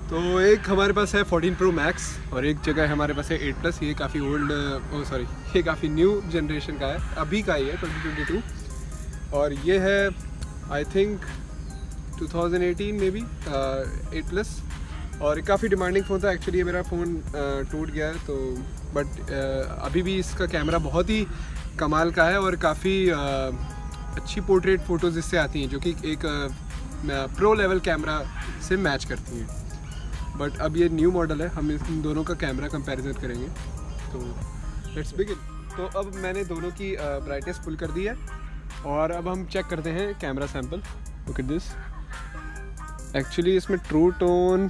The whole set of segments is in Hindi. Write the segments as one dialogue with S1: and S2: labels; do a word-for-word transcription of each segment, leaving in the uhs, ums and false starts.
S1: तो एक हमारे पास है फोर्टीन प्रो मैक्स और एक जगह हमारे पास है एट प्लस। ये काफ़ी ओल्ड ओ सॉरी ये काफ़ी न्यू जनरेशन का है, अभी का ही है ट्वेंटी ट्वेंटी टू। और ये है I think two thousand eighteen में भी एट प्लस। और काफ़ी डिमांडिंग फ़ोन था एक्चुअली। ये मेरा फ़ोन टूट गया है तो बट अभी भी इसका कैमरा बहुत ही कमाल का है और काफ़ी अच्छी पोर्ट्रेट फ़ोटोज़ इससे आती हैं जो कि एक प्रो लेवल कैमरा से मैच करती हैं। बट अब ये न्यू मॉडल है, हम इन दोनों का कैमरा कंपैरिजन करेंगे। तो लेट्स बिगिन। तो अब मैंने दोनों की ब्राइटनेस फुल कर दी है और अब हम चेक करते हैं camera sample. Look at this. Actually इसमें ट्रू टोन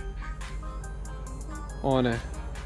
S1: ऑन है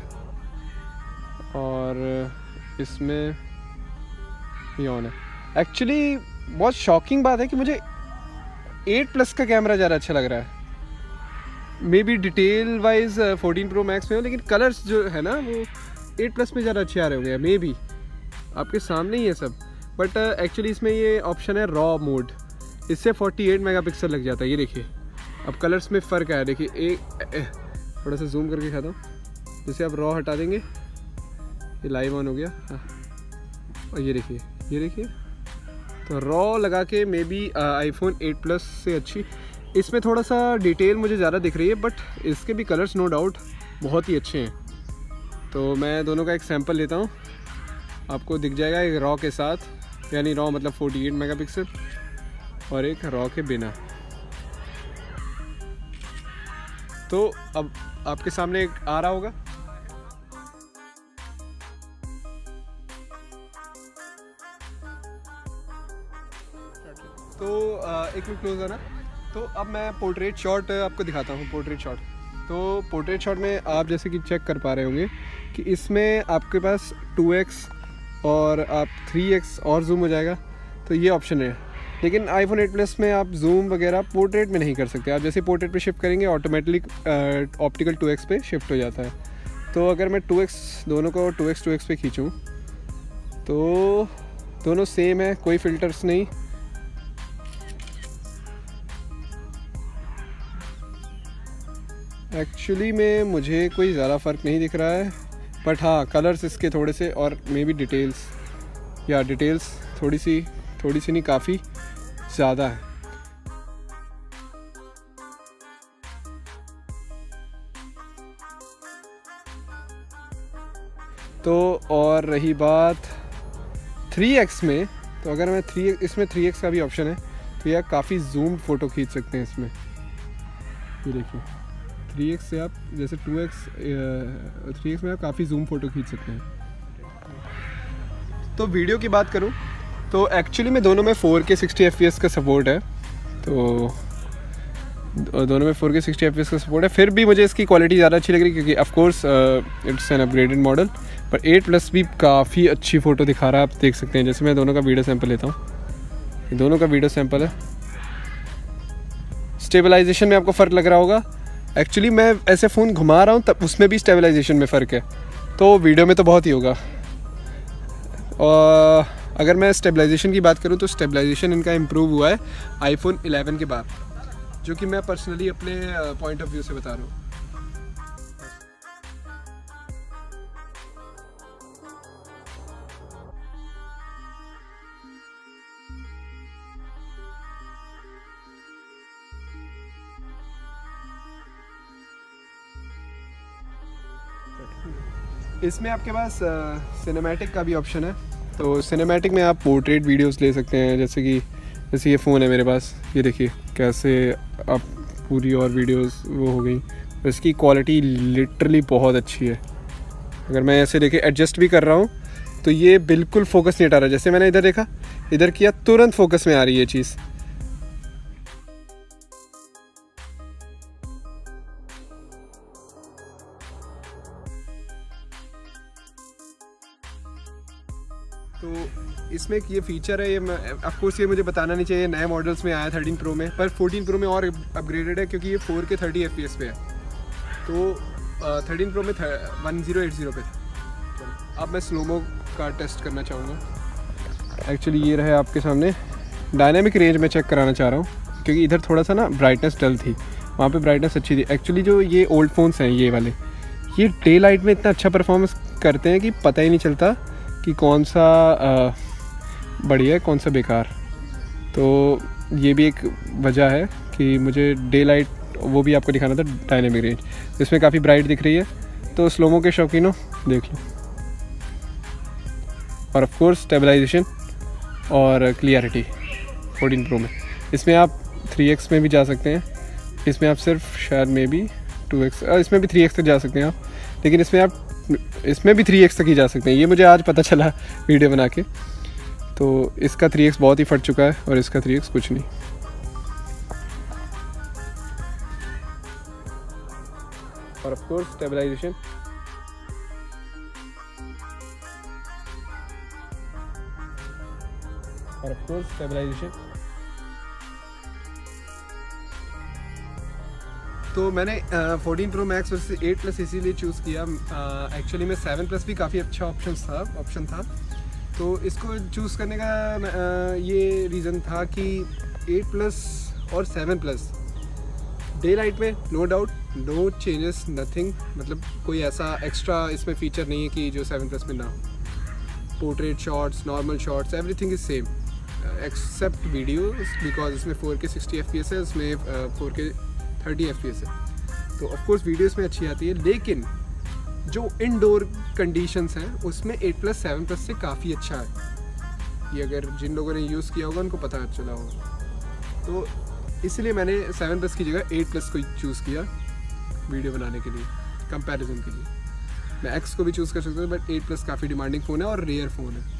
S1: और इसमें ये ऑन है। एक्चुअली बहुत शॉकिंग बात है कि मुझे एट प्लस का कैमरा ज़्यादा अच्छा लग रहा है। Maybe detail wise fourteen pro max में हो, लेकिन कलर्स जो है ना वो एट प्लस में ज़्यादा अच्छे आ रहे होंगे। मे बी आपके सामने ही है सब। बट एक्चुअली इसमें ये ऑप्शन है रॉ मोड, इससे अड़तालीस मेगापिक्सल लग जाता है। ये देखिए अब कलर्स में फ़र्क आया। देखिए एक थोड़ा सा जूम करके खाता हूँ। जैसे आप रॉ हटा देंगे ये लाइव ऑन हो गया। हाँ और ये देखिए ये देखिए तो रॉ लगा के maybe iPhone eight plus से अच्छी। इसमें थोड़ा सा डिटेल मुझे ज़्यादा दिख रही है बट इसके भी कलर्स नो डाउट बहुत ही अच्छे हैं। तो मैं दोनों का एक सैंपल लेता हूँ, आपको दिख जाएगा एक रॉ के साथ, यानी रॉ मतलब अड़तालीस मेगापिक्सल और एक रॉ के बिना। तो अब आपके सामने एक आ रहा होगा। तो एक मिनट क्लोज आना। तो अब मैं पोर्ट्रेट शॉट आपको दिखाता हूँ। पोर्ट्रेट शॉट तो पोर्ट्रेट शॉट में आप जैसे कि चेक कर पा रहे होंगे कि इसमें आपके पास टू एक्स और आप थ्री एक्स और जूम हो जाएगा। तो ये ऑप्शन है, लेकिन आईफोन एट प्लस में आप जूम वगैरह पोर्ट्रेट में नहीं कर सकते। आप जैसे पोर्ट्रेट पे शिफ्ट करेंगे ऑटोमेटिक ऑप्टिकल टू एक्स पे शिफ्ट हो जाता है। तो अगर मैं टू एक्स दोनों को टू एक्स टू एक्स पे खींचूँ तो दोनों सेम है, कोई फ़िल्टर्स नहीं। एक्चुअली में मुझे कोई ज़्यादा फ़र्क नहीं दिख रहा है बट हाँ कलर्स इसके थोड़े से और मे बी डिटेल्स या डिटेल्स थोड़ी सी थोड़ी सी नहीं काफ़ी ज़्यादा है। तो और रही बात थ्री एक्स में, तो अगर मैं थ्री इसमें थ्री एक्स का भी ऑप्शन है तो यह काफ़ी जूम फ़ोटो खींच सकते हैं इसमें। ये देखिए थ्री एक्स से आप जैसे टू एक्स थ्री एक्स में आप काफ़ी जूम फ़ोटो खींच सकते हैं। तो वीडियो की बात करूं तो एक्चुअली में दोनों में four K sixty F P S का सपोर्ट है। तो दोनों में four K sixty F P S का सपोर्ट है। फिर भी मुझे इसकी क्वालिटी ज़्यादा अच्छी लग रही है क्योंकि of course it's an upgraded model. पर एट प्लस भी काफ़ी अच्छी फ़ोटो दिखा रहा है, आप देख सकते हैं। जैसे मैं दोनों का वीडियो सैंपल लेता हूँ, दोनों का वीडियो सैंपल है। स्टेबलाइजेशन में आपको फ़र्क लग रहा होगा। एक्चुअली मैं ऐसे फ़ोन घुमा रहा हूँ तब उसमें भी स्टेबलाइजेशन में फ़र्क है, तो वीडियो में तो बहुत ही होगा। और अगर मैं स्टेबलाइजेशन की बात करूँ तो स्टेबलाइजेशन इनका इम्प्रूव हुआ है आईफोन इलेवन के बाद, जो कि मैं पर्सनली अपने पॉइंट ऑफ व्यू से बता रहा हूँ। इसमें आपके पास सिनेमैटिक का भी ऑप्शन है। तो सिनेमैटिक में आप पोर्ट्रेट वीडियोस ले सकते हैं। जैसे कि जैसे ये फ़ोन है मेरे पास, ये देखिए कैसे आप पूरी और वीडियोस वो हो गई। इसकी क्वालिटी लिटरली बहुत अच्छी है। अगर मैं ऐसे देखे एडजस्ट भी कर रहा हूँ तो ये बिल्कुल फोकस नहीं हटा रहा। जैसे मैंने इधर देखा, इधर किया, तुरंत फोकस में आ रही है ये चीज़। तो इसमें ये फ़ीचर है, ये ऑफ कोर्स ये मुझे बताना नहीं चाहिए, नए मॉडल्स में आया थर्टीन प्रो में, पर फोर्टीन प्रो में और अपग्रेडेड है क्योंकि ये फोर के थर्टी एफ पी एस पे है। तो थर्टीन प्रो में वन ज़ीरो एट ज़ीरो पे। अब मैं स्लोमो का टेस्ट करना चाहूँगा। एक्चुअली ये रहे आपके सामने, डायनामिक रेंज में चेक कराना चाह रहा हूँ क्योंकि इधर थोड़ा सा ना ब्राइटनेस डल थी। वहाँ पे ब्राइटनेस अच्छी थी। एक्चुअली जो ये ओल्ड फ़ोन्स हैं ये वाले, ये डे लाइट में इतना अच्छा परफॉर्मेंस करते हैं कि पता ही नहीं चलता कि कौन सा बढ़िया है कौन सा बेकार। तो ये भी एक वजह है कि मुझे डे लाइट, वो भी आपको दिखाना था डायनेमिक रेंज, इसमें काफ़ी ब्राइट दिख रही है। तो स्लोमो के शौकीनों देख लो। और ऑफ कोर्स स्टेबलाइजेशन और क्लियरिटी फोर्टीन प्रो में, इसमें आप थ्री एक्स में भी जा सकते हैं, इसमें आप सिर्फ शायद मे बी टू एक्स, इसमें भी थ्री एक्स तक जा सकते हैं आप, लेकिन इसमें आप इसमें भी थ्री एक्स तक ही जा सकते हैं। ये मुझे आज पता चला वीडियो बना के। तो इसका थ्री एक्स बहुत ही फट चुका है और इसका थ्री एक्स कुछ नहीं। और ऑफ कोर्स स्टेबलाइजेशन, और ऑफ कोर्स स्टेबलाइजेशन। तो मैंने fourteen pro max versus eight plus इसीलिए चूज़ किया। एक्चुअली में सेवन प्लस भी काफ़ी अच्छा ऑप्शन था ऑप्शन था तो इसको चूज़ करने का uh, ये रीज़न था कि एट प्लस और सेवन प्लस डे लाइट में no doubt no changes nothing, मतलब कोई ऐसा एक्स्ट्रा इसमें फ़ीचर नहीं है कि जो सेवन प्लस में ना हो। Portrait shots, normal shots, everything is same except video, because इसमें four K sixty F P S है, इसमें फोर के थर्टी एफ पी एस है। तो ऑफकोर्स वीडियोस में अच्छी आती है, लेकिन जो इनडोर कंडीशंस हैं उसमें एट प्लस सेवन प्लस से काफ़ी अच्छा है। ये अगर जिन लोगों ने यूज़ किया होगा उनको पता चला होगा। तो इसलिए मैंने सेवन प्लस की जगह एट प्लस को चूज़ किया वीडियो बनाने के लिए, कंपैरिजन के लिए। मैं एक्स को भी चूज़ कर सकता हूँ, बट एट प्लस काफ़ी डिमांडिंग फ़ोन है और रेयर फ़ोन है।